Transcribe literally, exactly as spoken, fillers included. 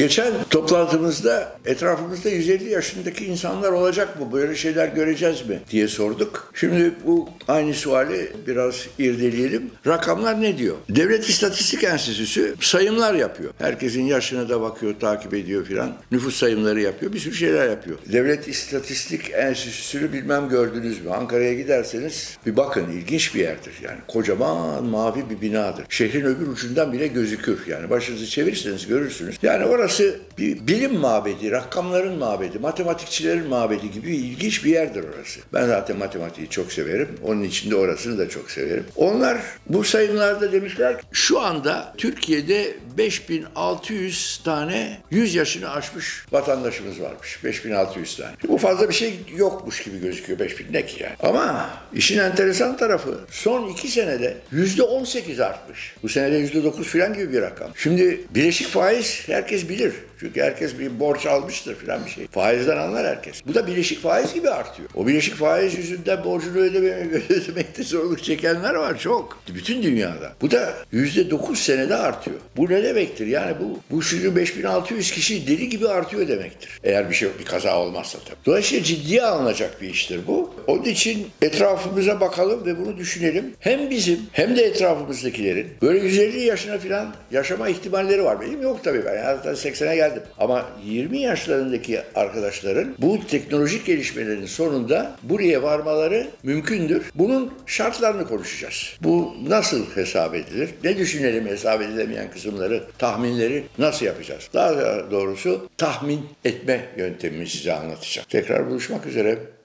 Geçen toplantımızda etrafımızda yüz elli yaşındaki insanlar olacak mı? Böyle şeyler göreceğiz mi diye sorduk. Şimdi bu aynı suali biraz irdeleyelim. Rakamlar ne diyor? Devlet İstatistik Enstitüsü sayımlar yapıyor. Herkesin yaşına da bakıyor, takip ediyor filan. Nüfus sayımları yapıyor, bir sürü şeyler yapıyor. Devlet İstatistik Enstitüsü'nü bilmem gördünüz mü? Ankara'ya giderseniz bir bakın, ilginç bir yerdir. Yani kocaman mavi bir binadır. Şehrin öbür ucundan bile gözükür. Yani başınızı çevirirseniz görürsünüz. Yani orası bir bilim mabedi, rakamların mabedi, matematikçilerin mabedi gibi ilginç bir yerdir orası. Ben zaten matematiği çok severim. Onun için de orasını da çok severim. Onlar bu sayımlarda demişler ki şu anda Türkiye'de beş bin altı yüz tane yüz yaşını aşmış vatandaşımız varmış. beş bin altı yüz tane. Bu fazla bir şey yokmuş gibi gözüküyor. beş bin ne ki yani? Ama işin enteresan tarafı son iki senede yüzde on sekiz artmış. Bu senede yüzde dokuz falan gibi bir rakam. Şimdi bileşik faiz herkes bilir. Çünkü herkes bir borç almıştır falan bir şey. Faizden anlar herkes. Bu da bileşik faiz gibi artıyor. O bileşik faiz yüzünden borcunu ödemekte zorluk çekenler var çok. Bütün dünyada. Bu da yüzde dokuz senede artıyor. Bu ne demektir? Yani bu bu şimdi beş bin altı yüz kişi deli gibi artıyor demektir. Eğer bir şey bir kaza olmazsa tabii. Dolayısıyla ciddiye alınacak bir iştir bu. Onun için etrafımıza bakalım ve bunu düşünelim. Hem bizim hem de etrafımızdakilerin böyle yüz elli yaşına falan yaşama ihtimalleri var. Benim yok tabii. Ben zaten seksene geldim. Ama yirmi yaşlarındaki arkadaşların bu teknolojik gelişmelerin sonunda buraya varmaları mümkündür. Bunun şartlarını konuşacağız. Bu nasıl hesap edilir? Ne düşünelim hesap edilemeyen kısımları, tahminleri nasıl yapacağız? Daha doğrusu tahmin etme yöntemini size anlatacağım. Tekrar buluşmak üzere.